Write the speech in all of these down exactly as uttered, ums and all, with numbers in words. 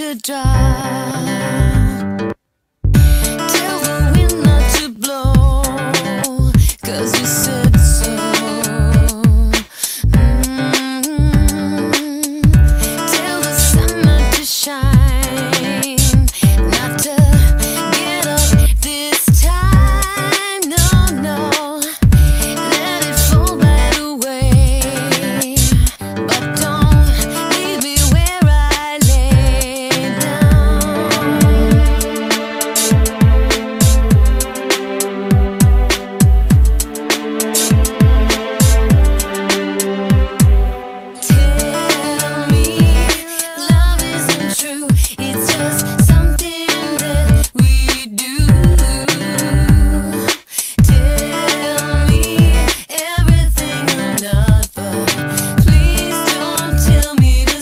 to drop. Tell the wind not to blow, 'cause you said so. Mm-hmm. Tell the sun not to shine, not to get up this time. No, no, let it fall right away. But don't leave me where I lay down. Tell me love isn't true, it's just something that we do. Tell me everything I'm not, but please don't tell me to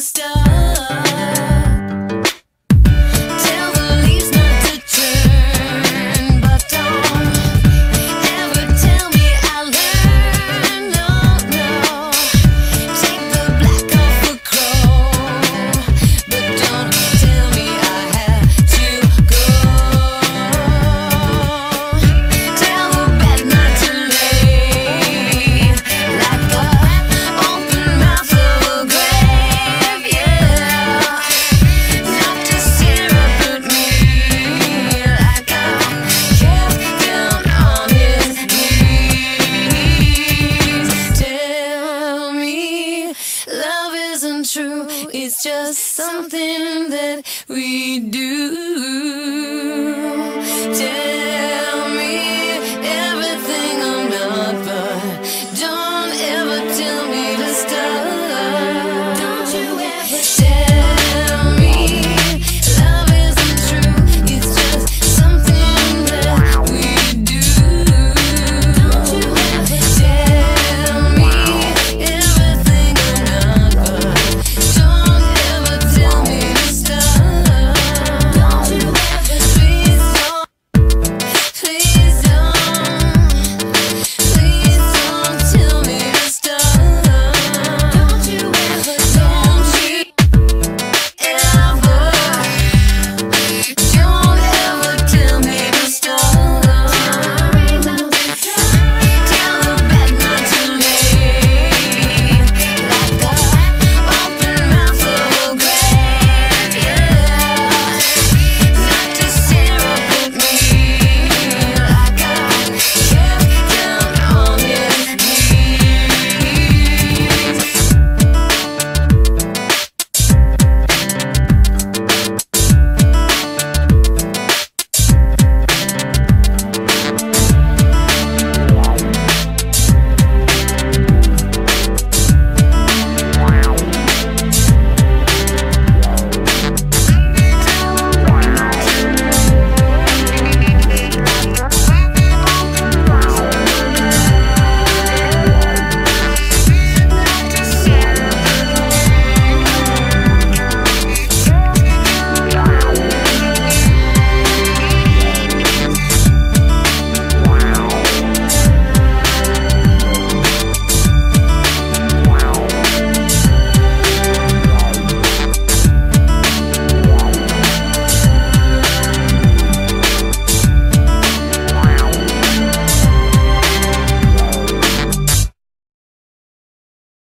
stop. Tell the leaves not to turn, but don't ever tell me I learned. No, no. Take the black off a crow, but don't tell me I have to go. Tell the bed not to lay like a open mouth of a grave, yeah. Not to stare up at me like I kept down on his knees. Tell me love isn't true, it's just something that we do. Tell me everything I'm not, but don't ever tell me to stop. Don't you ever